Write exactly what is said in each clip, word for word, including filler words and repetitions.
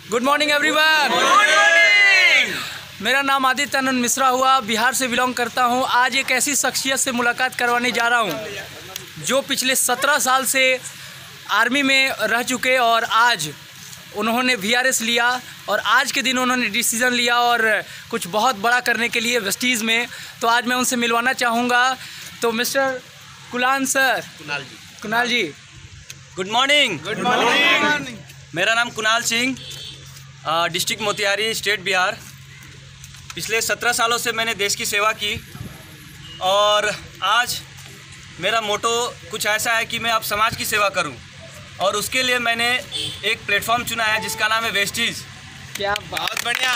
Good morning everyone. मेरा नाम आदित्य आनंद मिश्रा हुआ, बिहार से बिलोंग करता हूं। आज एक ऐसी शख्सियत से मुलाकात करवाने जा रहा हूं जो पिछले सत्रह साल से आर्मी में रह चुके और आज उन्होंने वी आर एस लिया और आज के दिन उन्होंने डिसीज़न लिया और कुछ बहुत बड़ा करने के लिए वेस्टीज़ में। तो आज मैं उनसे मिलवाना चाहूँगा। तो mister Kulan sir, Kunal ji Kunal ji good morning. Good morning. मेरा नाम कुणाल सिंह, डिस्ट्रिक्ट मोतिहारी, स्टेट बिहार। पिछले सत्रह सालों से मैंने देश की सेवा की और आज मेरा मोटो कुछ ऐसा है कि मैं अब समाज की सेवा करूं और उसके लिए मैंने एक प्लेटफॉर्म चुना है जिसका नाम है वेस्टीज। क्या बहुत बढ़िया।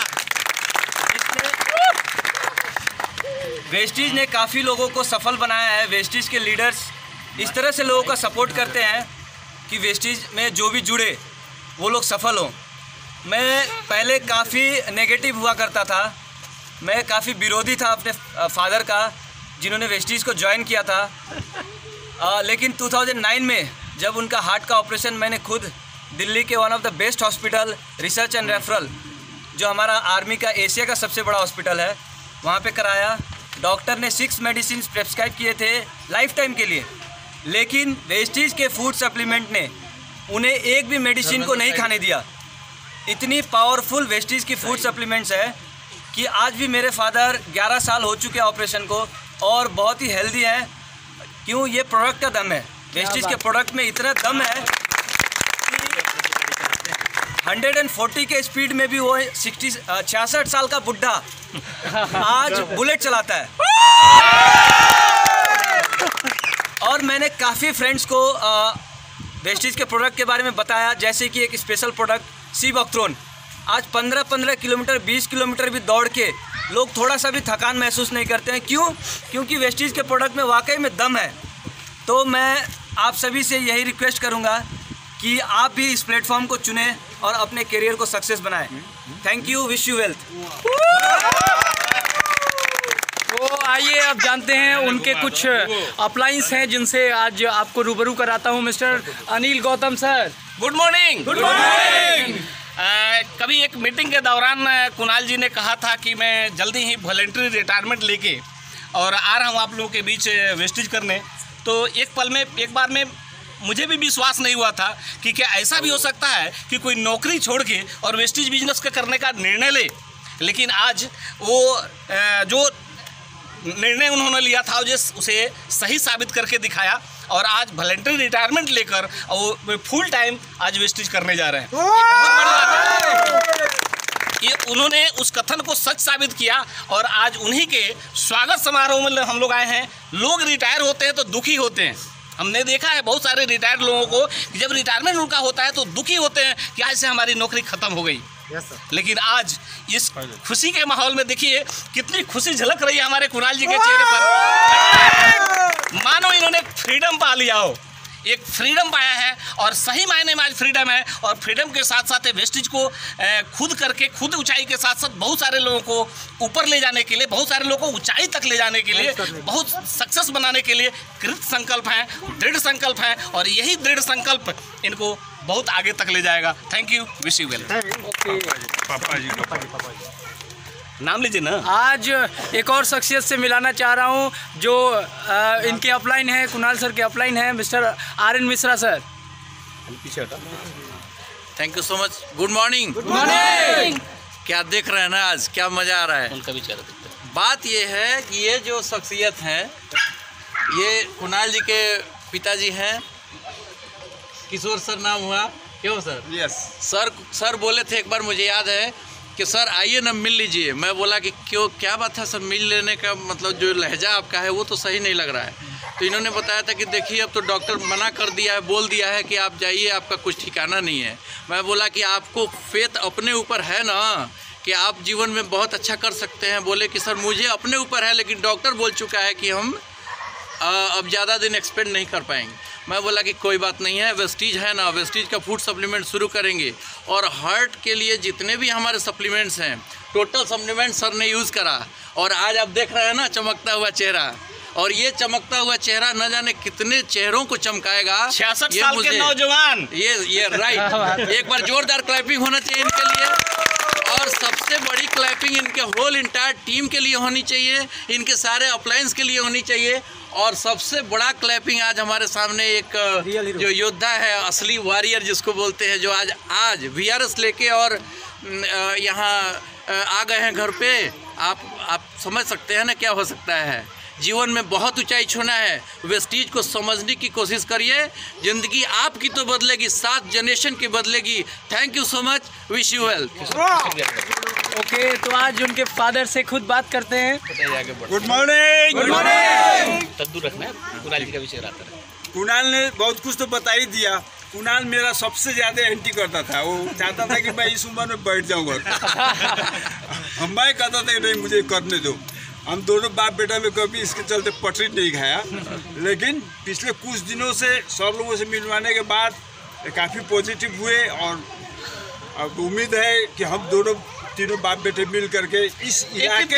वेस्टीज ने काफ़ी लोगों को सफल बनाया है। वेस्टीज के लीडर्स इस तरह से लोगों का सपोर्ट करते हैं कि वेस्टीज में जो भी जुड़े वो लोग सफल हों। मैं पहले काफ़ी नेगेटिव हुआ करता था, मैं काफ़ी विरोधी था अपने फादर का जिन्होंने वेस्टीज को ज्वाइन किया था। आ, लेकिन दो हज़ार नौ में जब उनका हार्ट का ऑपरेशन मैंने खुद दिल्ली के one of the best hospital research and referral, जो हमारा आर्मी का एशिया का सबसे बड़ा हॉस्पिटल है, वहाँ पे कराया। डॉक्टर ने सिक्स मेडिसिन प्रेस्क्राइब किए थे लाइफ टाइम के लिए, लेकिन वेस्टीज के फूड सप्लीमेंट ने उन्हें एक भी मेडिसिन को नहीं खाने दिया। इतनी पावरफुल वेस्टीज की फूड सप्लीमेंट्स है कि आज भी मेरे फादर ग्यारह साल हो चुके हैं ऑपरेशन को और बहुत ही हेल्दी हैं। क्यों? ये प्रोडक्ट का दम है। वेस्टीज के प्रोडक्ट में इतना दम है कि एक सौ चालीस के स्पीड में भी वो साठ छियासठ साल का बुढ़ा आज बुलेट चलाता है। और मैंने काफ़ी फ्रेंड्स को वेस्टीज के प्रोडक्ट के बारे में बताया, जैसे कि एक स्पेशल प्रोडक्ट सी बॉक्ट्रोन। आज पंद्रह पंद्रह किलोमीटर बीस किलोमीटर भी दौड़ के लोग थोड़ा सा भी थकान महसूस नहीं करते हैं। क्यों? क्योंकि वेस्टीज के प्रोडक्ट में वाकई में दम है। तो मैं आप सभी से यही रिक्वेस्ट करूंगा कि आप भी इस प्लेटफॉर्म को चुनें और अपने करियर को सक्सेस बनाएं। Thank you, wish you wealth. तो आइए अब जानते हैं उनके कुछ अपलाइंस हैं जिनसे आज आपको रूबरू कराता हूं। Mister Anil Gautam sir, good morning. Good morning. कभी एक मीटिंग के दौरान कुणाल जी ने कहा था कि मैं जल्दी ही वॉलंटरी रिटायरमेंट लेके और आ रहा हूँ आप लोगों के बीच वेस्टीज करने। तो एक पल में, एक बार में मुझे भी विश्वास नहीं हुआ था कि क्या ऐसा भी हो सकता है कि कोई नौकरी छोड़ के और वेस्टीज बिजनेस का करने का निर्णय ले। लेकिन आज वो जो निर्णय उन्होंने लिया था उसे सही साबित करके दिखाया और आज वॉलंटरी रिटायरमेंट लेकर वो फुल टाइम आज वेस्टीज करने जा रहे हैं। ये बहुत बड़ी बात है। ये उन्होंने उस कथन को सच साबित किया और आज उन्हीं के स्वागत समारोह में हम लोग आए हैं। लोग रिटायर होते हैं तो दुखी होते हैं। हमने देखा है बहुत सारे रिटायर्ड लोगों को कि जब रिटायरमेंट उनका होता है तो दुखी होते हैं कि आज से हमारी नौकरी ख़त्म हो गई। Yes, लेकिन आज इस खुशी के माहौल में देखिए कितनी खुशी झलक रही है हमारे कुणाल जी के चेहरे पर। मानो इन्होंने फ्रीडम पा लिया हो, एक फ्रीडम पाया है और सही मायने में आज फ्रीडम है। और फ्रीडम के साथ साथ वेस्टीज को खुद करके खुद ऊंचाई के साथ साथ बहुत सारे लोगों को ऊपर ले जाने के लिए, बहुत सारे लोगों को ऊंचाई तक ले जाने के लिए, बहुत सक्सेस बनाने के लिए कृत संकल्प हैं, दृढ़ संकल्प हैं और यही दृढ़ संकल्प इनको बहुत आगे तक ले जाएगा। Thank you, wish you well. पापा जी, नाम लीजिए ना। आज एक और शख्सियत से मिलाना चाह रहा हूं जो आ, इनके अपलाइन है, कुणाल सर के अपलाइन है, mister R N Mishra sir. Thank you so much. Good morning. Good morning. क्या देख रहे हैं ना, आज क्या मज़ा आ रहा है। उनका भी चेहरा दिखता है। बात ये है कि ये जो शख्सियत हैं, ये कुणाल जी के पिताजी हैं। किशोर सर नाम हुआ, क्यों सर? यस सर सर बोले थे एक बार, मुझे याद है कि सर आइए ना मिल लीजिए। मैं बोला कि क्यों, क्या बात है सर? मिल लेने का मतलब जो लहजा आपका है वो तो सही नहीं लग रहा है। तो इन्होंने बताया था कि देखिए अब तो डॉक्टर मना कर दिया है, बोल दिया है कि आप जाइए, आपका कुछ ठिकाना नहीं है। मैं बोला कि आपको फेथ अपने ऊपर है ना कि आप जीवन में बहुत अच्छा कर सकते हैं। बोले कि सर मुझे अपने ऊपर है, लेकिन डॉक्टर बोल चुका है कि हम आ, अब ज़्यादा दिन एक्सपेंड नहीं कर पाएंगे। मैं बोला कि कोई बात नहीं है, वेस्टीज है ना, वेस्टीज का फूड सप्लीमेंट शुरू करेंगे और हार्ट के लिए जितने भी हमारे सप्लीमेंट्स हैं, टोटल सप्लीमेंट सर ने यूज़ करा और आज आप देख रहे हैं ना चमकता हुआ चेहरा। और ये चमकता हुआ चेहरा न जाने कितने चेहरों को चमकाएगा। छियासठ ये साल के मुझे- नौजवान। ये ये राइट, एक बार जोरदार क्लैपिंग होना चाहिए इनके लिए, और सबसे बड़ी क्लैपिंग इनके होल इंटायर टीम के लिए होनी चाहिए, इनके सारे अप्लायंस के लिए होनी चाहिए। और सबसे बड़ा क्लैपिंग आज हमारे सामने एक जो योद्धा है, असली वॉरियर जिसको बोलते हैं, जो आज आज वीआरएस लेके और यहाँ आ गए हैं घर पे। आप आप समझ सकते हैं ना क्या हो सकता है। जीवन में बहुत ऊंचाई छूना है, वेस्टीज को समझने की कोशिश करिए। ज़िंदगी आपकी तो बदलेगी, सात जनरेशन की बदलेगी। Thank you so much, wish you well. Okay, तो आज उनके फादर से खुद बात करते हैं। Good morning. Good morning. तद्दू रखना है, कुणाल जी का विषय रहता है। कुणाल ने बहुत कुछ तो बता ही दिया। कुणाल मेरा सबसे ज़्यादा एंटी करता था, वो चाहता था कि मैं इस उम्र में बैठ जाऊँगा। मैं कहता था कि नहीं, मुझे करने दो। हम दोनों बाप बेटा में कभी इसके चलते पटरी नहीं खाया, लेकिन पिछले कुछ दिनों से सब लोगों से मिलवाने के बाद काफ़ी पॉजिटिव हुए। और अब उम्मीद है कि हम दोनों तीनों बाप बेटे मिल करके इस इलाके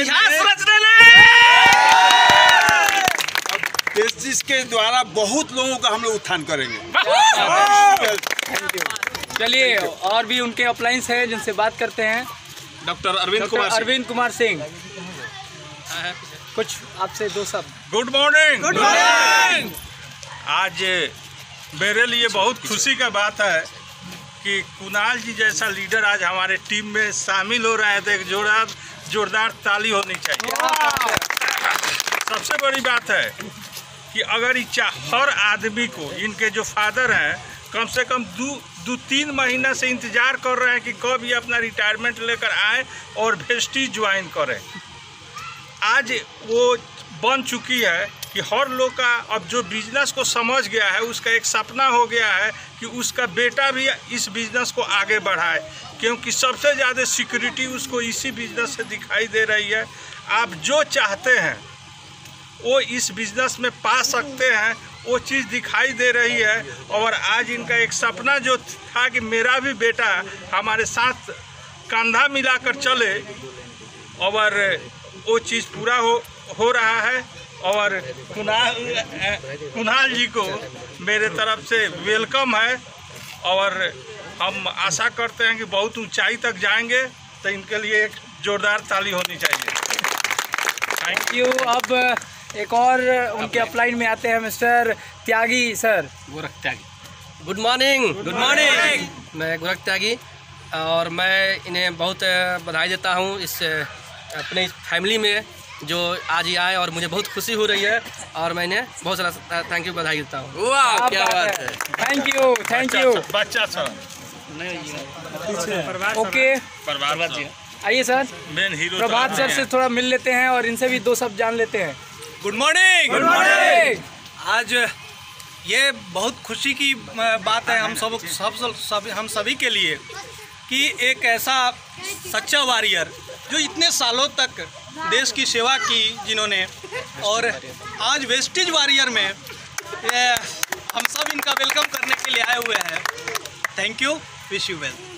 वेस्टीज के द्वारा बहुत लोगों का हम लोग उत्थान करेंगे। चलिए, और भी उनके अप्लायंस हैं जिनसे बात करते हैं। Doctor Arvind doctor Kumar Singh. अरविंद कुमार सिंह, कुछ आपसे दो शब्द। Good morning. Good morning. आज मेरे लिए बहुत खुशी का बात है कि कुणाल जी जैसा लीडर आज हमारे टीम में शामिल हो रहे हैं, तो एक जोरदार जोरदार ताली होनी चाहिए। सबसे बड़ी बात है कि अगर इच्छा हर आदमी को, इनके जो फादर हैं कम से कम दो दो तीन महीना से इंतज़ार कर रहे हैं कि कब ये अपना रिटायरमेंट लेकर आए और वेस्टीज ज्वाइन करें। आज वो बन चुकी है कि हर लोग का अब जो बिजनेस को समझ गया है, उसका एक सपना हो गया है कि उसका बेटा भी इस बिज़नेस को आगे बढ़ाए, क्योंकि सबसे ज़्यादा सिक्योरिटी उसको इसी बिज़नेस से दिखाई दे रही है। आप जो चाहते हैं वो इस बिज़नेस में पा सकते हैं, वो चीज़ दिखाई दे रही है। और आज इनका एक सपना जो था कि मेरा भी बेटा हमारे साथ कंधा मिलाकर चले, और वो चीज़ पूरा हो हो रहा है। और कुणाल कुणाल जी को मेरे तरफ से वेलकम है, और हम आशा करते हैं कि बहुत ऊंचाई तक जाएंगे। तो इनके लिए एक जोरदार ताली होनी चाहिए। Thank you. अब एक और उनके अपलाइन में आते हैं, mister Tyagi sir. Gorakh Tyagi. Good morning. Good morning. मैं गोरख त्यागी, और मैं इन्हें बहुत बधाई देता हूँ इस अपने फैमिली में जो आज ही आए, और मुझे बहुत खुशी हो रही है, और मैं इन्हें बहुत सारा थैंक यू बधाई देता हूँ। वाह, क्या बात है। Thank you, thank you. बच्चा सर ओके, प्रभात जी आइए sir. Main hero Prabhat sir से थोड़ा मिल लेते हैं और इनसे भी दो शब्द जान लेते हैं। Good morning. Good morning. आज ये बहुत खुशी की बात है हम सब सब, सब हम सभी के लिए कि एक ऐसा सच्चा वॉरियर जो इतने सालों तक देश की सेवा की, जिन्होंने, और आज वेस्टीज वॉरियर में ये हम सब इनका वेलकम करने के लिए आए हुए हैं। Thank you, wish you well.